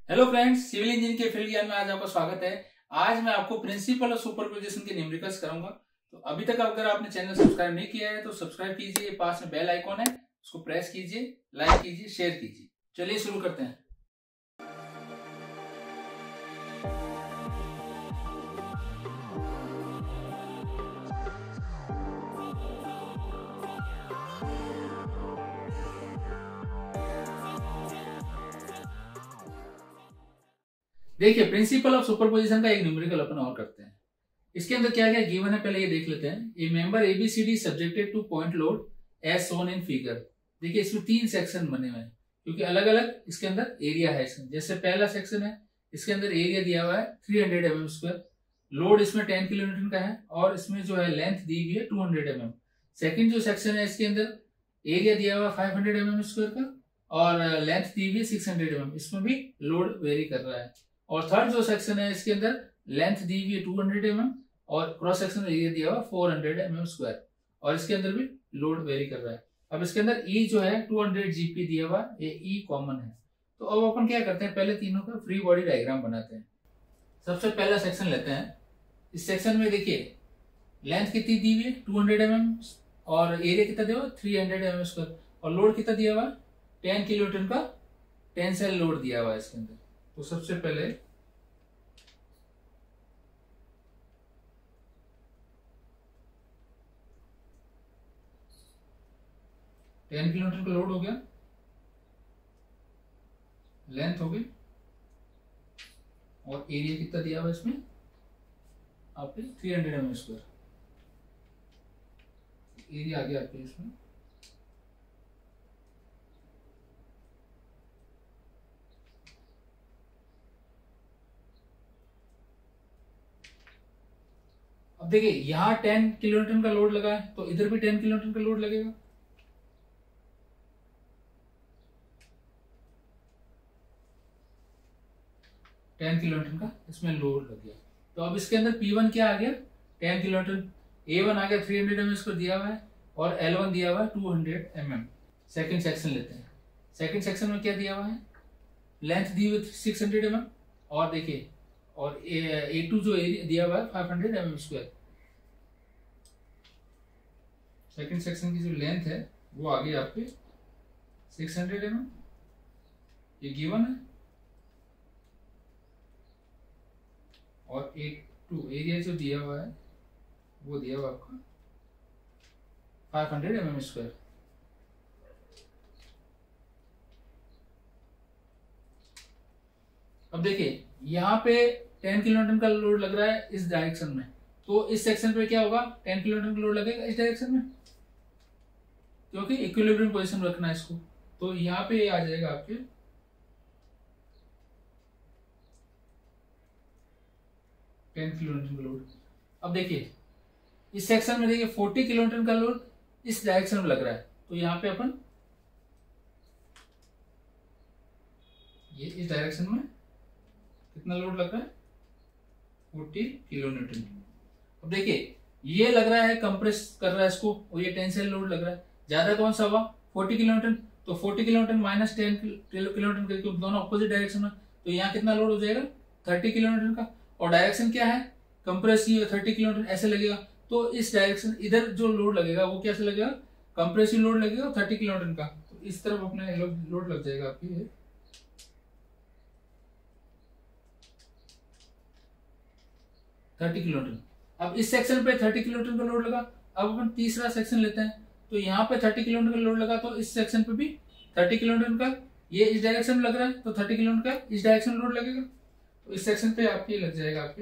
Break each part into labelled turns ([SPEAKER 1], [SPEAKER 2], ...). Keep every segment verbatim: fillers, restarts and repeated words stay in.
[SPEAKER 1] Hello friends, civil engineering के field ज्ञान में आज आपका स्वागत है। आज मैं आपको प्रिंसिपल ऑफ सुपरपोजिशन के न्यूमेरिकल्स कराऊंगा। तो अभी तक अगर आपने चैनल सब्सक्राइब नहीं किया है तो सब्सक्राइब कीजिए, पास में बेल आइकॉन है उसको प्रेस कीजिए, लाइक कीजिए, शेयर कीजिए। चलिए शुरू करते हैं। देखिए, प्रिंसिपल ऑफ सुपरपोजिशन का एक न्यूमेरिकल अपन और करते हैं। इसके अंदर क्या क्या गिवन है पहले ये देख लेते हैं। A member ABCD subjected to point load as shown in figure. देखिए, इसमें तीन सेक्शन बने हुए हैं क्योंकि अलग अलग इसके अंदर एरिया है। इसमें जैसे पहला सेक्शन है, इसके अंदर एरिया दिया हुआ है three hundred M M square, load इसमें टेन किलोमीटर का है और इसमें जो है लेंथ दी हुई है टू हंड्रेड एम एम। सेकेंड जो सेक्शन है, इसके अंदर एरिया दिया हुआ है फाइव हंड्रेड एम एम स्क्वायर का और लेंथ दी हुई है सिक्स हंड्रेड एम एम। इसमें भी लोड वेरी कर रहा है। और थर्ड जो सेक्शन है, इसके अंदर लेंथ दी हुई है टू हंड्रेड एम एम और क्रॉस सेक्शन एरिया दिया हुआ फोर हंड्रेड एम एम स्क्वायर और इसके अंदर भी लोड वेरी कर रहा है। अब इसके अंदर ई जो है टू हंड्रेड जीपी दिया हुआ, ये ई कॉमन है। तो अब अपन क्या करते हैं, पहले तीनों का फ्री बॉडी डायग्राम बनाते हैं। सबसे पहला सेक्शन लेते हैं। इस सेक्शन में देखिए लेंथ कितनी दी हुई है टू हंड्रेड एम एम और एरिया कितना दिया हुआ थ्री हंड्रेड एम एम स्क्वायर और लोड कितना दिया हुआ टेन किलोमीटर का टेंसाइल लोड दिया हुआ है इसके अंदर। तो सबसे पहले टेन किलोमीटर का लोड हो गया, लेंथ हो गई और एरिया कितना दिया हुआ इसमें आपके three hundred M square. Area आ गया आपके इसमें। अब देखिए यहां टेन किलोमीटर का लोड लगा है तो इधर भी टेन किलोमीटर का लोड लगेगा। टेन किलोमीटर का इसमें लोड लग गया। तो अब इसके अंदर पी वन क्या आ गया टेन किलोमीटर, ए वन आ गया थ्री हंड्रेड एम एम इसको दिया हुआ है और एल वन दिया हुआ है टू हंड्रेड एम एम। सेकेंड सेक्शन लेते हैं। सेकेंड सेक्शन में क्या दिया हुआ है, लेंथ दी हुई सिक्स हंड्रेड एम एम और देखिए और ए टू जो एरिया दिया हुआ है फाइव हंड्रेड एम एम स्क्वायर। सेकेंड सेक्शन की जो लेंथ है वो आ गई आपके सिक्स हंड्रेड एम एम, ये गिवन है। और ए टू एरिया जो दिया हुआ है वो दिया हुआ आपका फाइव हंड्रेड एम एम स्क्वायर। अब देखिए यहाँ पे टेन किलोमीटर का लोड लग रहा है इस डायरेक्शन में, तो इस सेक्शन पे क्या होगा टेन किलोमीटर का लोड लगेगा इस डायरेक्शन में क्योंकि इक्विलिब्रियम पोजीशन रखना है इसको। तो यहाँ पे आ जाएगा आपके टेन किलोमीटर का लोड। अब देखिए इस सेक्शन में देखिए फोर्टी किलोमीटर का लोड इस डायरेक्शन में लग रहा है, तो यहाँ पे अपन ये इस डायरेक्शन में कितना लोड लग रहा है फोर्टी किलोमीटर। अब देखिए ये लग रहा है कंप्रेस कर रहा है इसको और ये टेंसाइल लोड लग रहा है। ज्यादा कौन सा हुआ फोर्टी किलोमीटर, तो forty kilometre minus ten kilometre दोनों अपोजिट डायरेक्शन में, तो यहाँ कितना लोड हो जाएगा थर्टी किलोमीटर का। और डायरेक्शन क्या है कंप्रेसिव थर्टी किलोमीटर ऐसे लगेगा, तो इस डायरेक्शन इधर जो लोड लगेगा वो कैसे लगेगा कंप्रेसिव लोड लगेगा थर्टी किलोमीटर का। तो इस तरफ अपने लोड लग जाएगा आपकी ये थर्टी किलोमीटर। अब इस सेक्शन पे थर्टी किलोमीटर का लोड लगा। अब अपन तीसरा सेक्शन लेते हैं, तो यहाँ पे थर्टी किलोमीटर का लोड लगा तो इस सेक्शन पे भी थर्टी किलोमीटर का ये इस डायरेक्शन में लग रहा है तो थर्टी किलोमीटर का इस डायरेक्शन में लोड लगेगा। तो इस सेक्शन पे आपके लग जाएगा आपके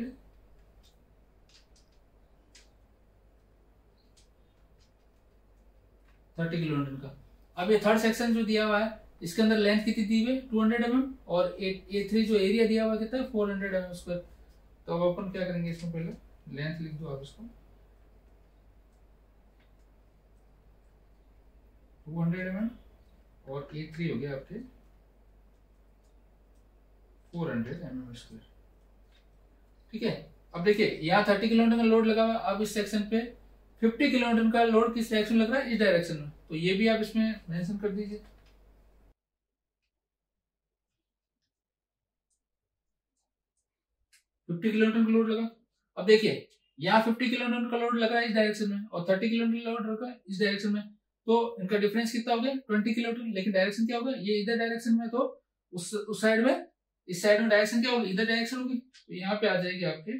[SPEAKER 1] थर्टी किलोमीटर का। अब ये थर्ड सेक्शन जो दिया हुआ है इसके अंदर लेंथ कितनी दी हुई है टू हंड्रेड एम एम और ए थ्री जो एरिया दिया हुआ है कितना है फोर हंड्रेड एम एम स्क्वायर। तो अब अपन क्या करेंगे, इसमें पहले लेंथ लिख दो आप इसको टू हंड्रेड एम एम और ए थ्री हो गया आपके फोर हंड्रेड एम एम स्क्वायर। ठीक है। अब देखिए यहाँ थर्टी किलोमीटर का लोड लगा हुआ। अब इस सेक्शन पे फिफ्टी किलोमीटर का लोड किस डायरेक्शन लग रहा है इस डायरेक्शन में, तो ये भी आप इसमें मेंशन कर दीजिए। फिफ्टी किलो न्यूटन का लोड लगा। अब देखिए यहाँ फिफ्टी किलो न्यूटन का लोड लगा इस डायरेक्शन में और थर्टी किलो न्यूटन का लोड लगा इस डायरेक्शन में, तो इनका डिफरेंस कितना हो गया ट्वेंटी किलो न्यूटन। लेकिन डायरेक्शन क्या होगा, ये इधर डायरेक्शन में, तो उस उस साइड में, इस साइड में डायरेक्शन क्या होगी, इधर डायरेक्शन होगी, तो यहाँ पे आ जाएगी आपके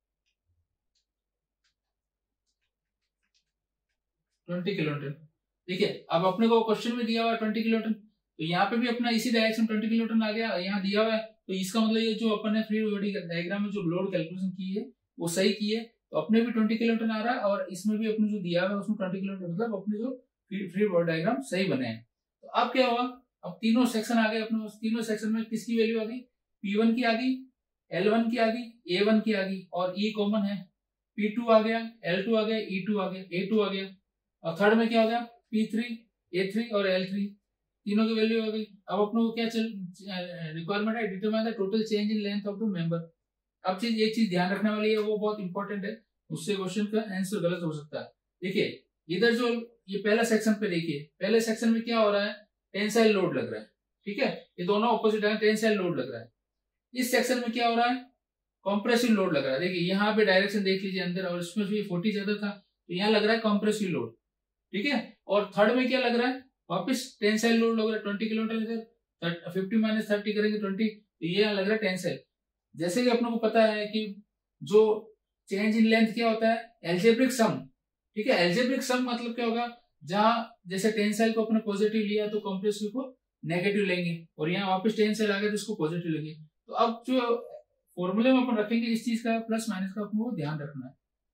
[SPEAKER 1] ट्वेंटी किलो न्यूटन। देखिए अब अपने को क्वेश्चन में दिया हुआ है ट्वेंटी किलो न्यूटन, तो यहाँ पे भी अपना इसी डायरेक्शन ट्वेंटी किलो न्यूटन आ गया, यहाँ दिया हुआ है, तो इसका मतलब ये जो अपन ने फ्री बॉडी डायग्राम में जो लोड कैलकुलेशन की है वो सही की है, तो अपने भी ट्वेंटी किलो न्यूटन आ रहा है और इसमें भी अपने जो दिया हुआ है उसमें ट्वेंटी किलो न्यूटन, मतलब अपने जो फ्री बॉडी डायग्राम सही बने हैं। तो अब क्या हुआ, अब तीनों सेक्शन आ गए अपने, तीनों सेक्शन में किसकी वैल्यू आ गई, पी वन की आ गई, एल वन की आ गई, ए वन की आ गई और ई कॉमन है, पी टू आ गया, एल टू आ गया, ई टू आ गया, ए टू आ गया, और थर्ड में क्या हो गया पी थ्री, ए थ्री और एल थ्री, तीनों की वैल्यू आ गई। अब अपने को क्या रिक्वायरमेंट है, determine the total change in length of the member. अब चीज एक चीज ध्यान रखने वाली है, वो बहुत इंपॉर्टेंट है, उससे क्वेश्चन का आंसर गलत हो सकता है। देखिए इधर जो ये पहला सेक्शन पे देखिए, पहले सेक्शन में क्या हो रहा है, टेंसाइल लोड लग रहा है, ठीक है, ये दोनों ऑपोजिट है, टेंसाइल लोड लग रहा है। इस सेक्शन में क्या हो रहा है, कंप्रेसिव लोड लग रहा है। देखिए यहाँ पे डायरेक्शन देख लीजिए अंदर, और इसमें भी फोर्टी ज्यादा था, तो यहाँ लग रहा है कंप्रेसिव लोड, ठीक है। और थर्ड में क्या लग रहा है, वापस टेंसाइल लोड लग रहा है, ट्वेंटी किलोमीटर इधर, फिफ्टी माइनस थर्टी करेंगे ट्वेंटी, तो ये लग रहा है टेंसाइल। जैसे कि अपने को पता है कि जो चेंज इन लेंथ क्या होता है, एल्जेब्रिक सम, ठीक है। एल्जेब्रिक सम मतलब क्या होगा, जहां जैसे टेंसाइल को अपने पॉजिटिव लिया तो कंप्रेसिव को नेगेटिव लेंगे, और यहाँ वापस टेंसाइल आ गया तो इसको पॉजिटिव लेंगे। तो अब जो फॉर्मूले में अपन रखेंगे इस चीज का प्लस माइनस का अपने को ध्यान रखना है।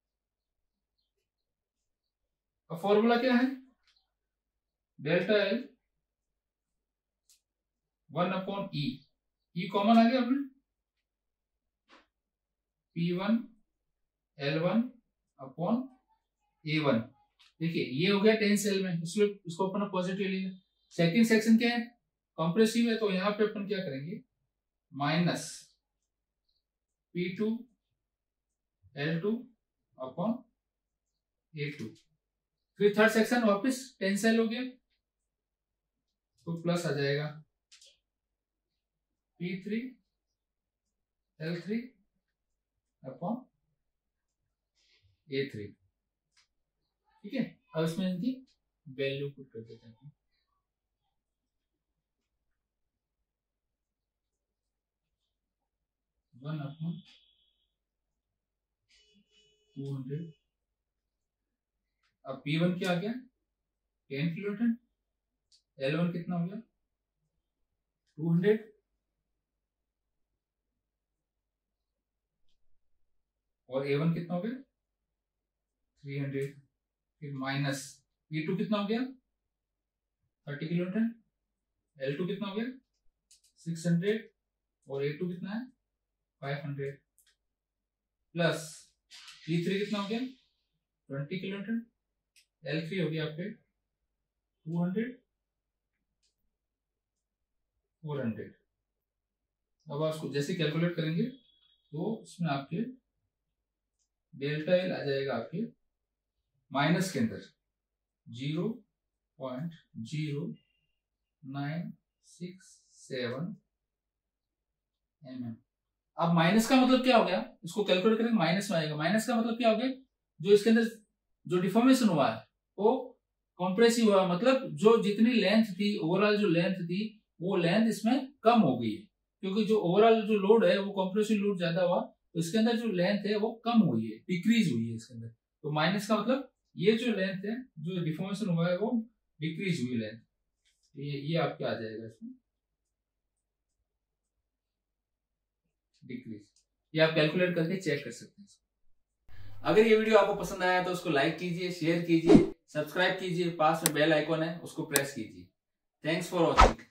[SPEAKER 1] अब फॉर्मूला क्या है, delta L one upon E, E common आ गया अपने, P one L one upon A one. देखिए ये हो गया टेंसाइल में, इसलिए इसको अपन पॉजिटिव लिया। सेकंड सेक्शन क्या है, कंप्रेसिव है, तो यहाँ पे अपन क्या करेंगे, minus P two L two upon A two. फिर थर्ड सेक्शन वापस टेंसाइल हो गया, तो प्लस आ जाएगा P three L three upon A three, ठीक है। अब इसमें इनकी वैल्यू पुट कर देते हैं, वन अपॉन टू हंड्रेड। अब पी वन क्या आ गया, ten kilo newton, L one कितना हो गया टू हंड्रेड, और ए वन कितना हो गया थ्री हंड्रेड। फिर माइनस पी टू कितना हो गया thirty kilo newton, L two कितना हो गया सिक्स हंड्रेड, और ए टू कितना है five hundred, plus P three कितना हो गया twenty kilo newton, L three हो गया आपके टू हंड्रेड, फोर हंड्रेड। अब आप उसको जैसे कैलकुलेट करेंगे तो इसमें आपके डेल्टा एल आ जाएगा आपके माइनस के अंदर zero point zero nine six seven mm एम। अब माइनस का मतलब क्या हो गया, इसको कैलकुलेट करेंगे माइनस में आएगा। माइनस का मतलब क्या हो गया, जो इसके अंदर जो डिफॉर्मेशन हुआ है वो कॉम्प्रेसिव हुआ, मतलब जो जितनी लेंथ थी, ओवरऑल जो लेंथ थी वो लेंथ इसमें कम हो गई है, क्योंकि जो ओवरऑल जो लोड है वो कॉम्प्रेसिव लोड ज्यादा हुआ, तो इसके अंदर जो लेंथ है वो कम हुई है, डिक्रीज हुई है इसके अंदर। तो माइनस का मतलब ये जो लेंथ है, जो डिफॉर्मेशन हुआ है वो डिक्रीज हुई लेंथ, ये ये आपके आ जाएगा इसमें डिक्रीज। ये आप कैलकुलेट करके चेक कर सकते हैं। अगर ये वीडियो आपको पसंद आया तो उसको लाइक कीजिए, शेयर कीजिए, सब्सक्राइब कीजिए, पास में बेल आइकॉन है उसको प्रेस कीजिए। Thanks for watching.